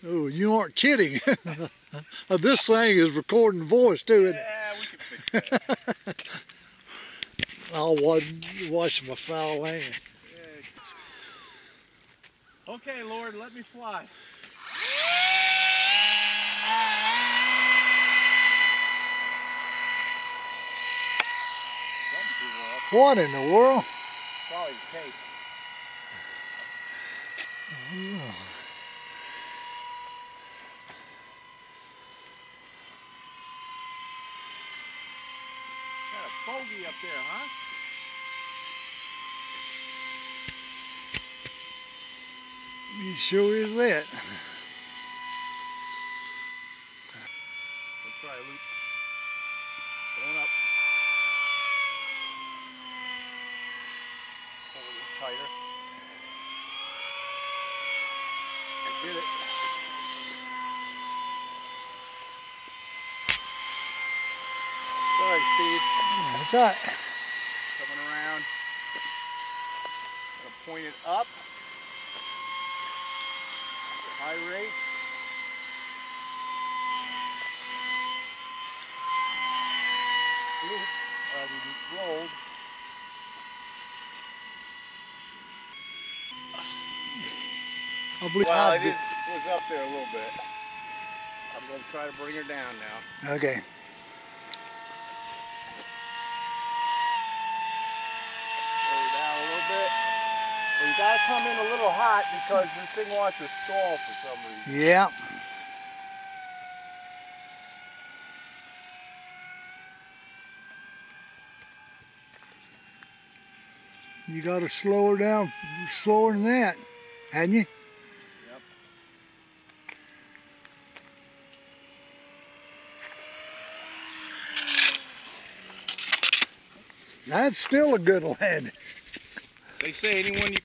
Oh, you aren't kidding. This thing is recording voice too. Yeah, we can fix that. I'll wash my foul hand. Okay, Lord, let me fly. What in the world? Probably the tape. Got a bogey up there, huh? You sure is that. Let's try a loop. Going up. Pull a little tighter. I did it. Sorry, Steve. That's all right. Coming around. Gonna point it up. High rate. Loop. We rolled. I believe Well, it was up there a little bit. I'm going to try to bring her down now. Okay. Bring her down a little bit. Well, you got to come in a little hot because this thing wants to stall for some reason. Yeah. You got to slow her down slower than that, hadn't you? Yep. That's still a good landing. They say anyone you